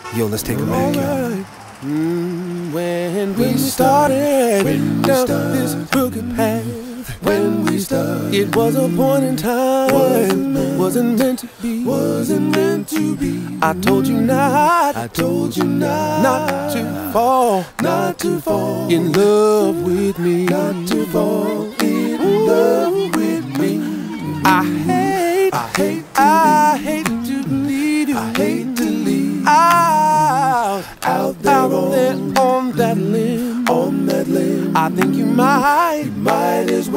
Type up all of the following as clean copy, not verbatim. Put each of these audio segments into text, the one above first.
Yo, let's take it back, yo. When we started down this crooked path, when we started, it was a point in time, wasn't meant to be, wasn't meant to be. I told you not to fall, not to fall in love with me, not to fall in love with me. I hate to leave you, I hate to leave out there on that limb, I think you might as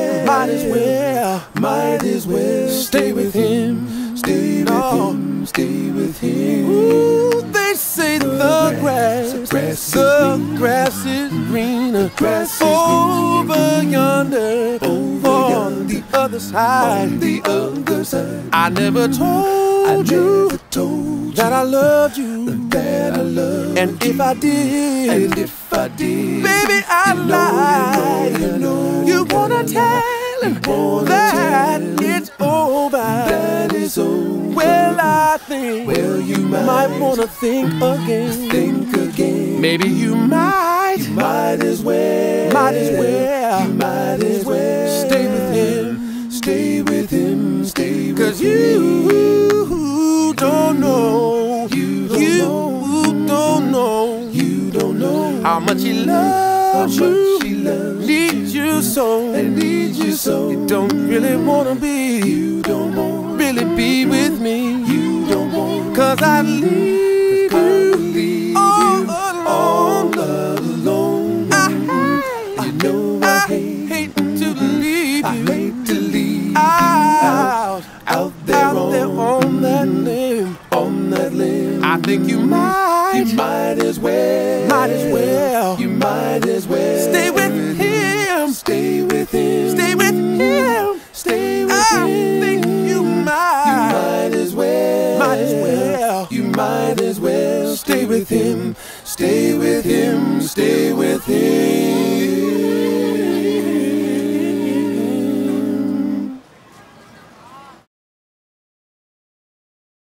well stay with him, stay with him. Ooh, they say the grass is greener over yonder, on the other side. I never told you that I loved you, and if I did, baby, I lied. You wanna tell him that it's over, well, I think you might wanna think again. Maybe you might as well stay with him, 'cause you don't know how much he loves you, needs you so, you don't really wanna really be with me, 'cause I leave you all alone. I hate to leave you out there on that limb. I think you might as well stay with him, I think you might as well stay with him, stay with him.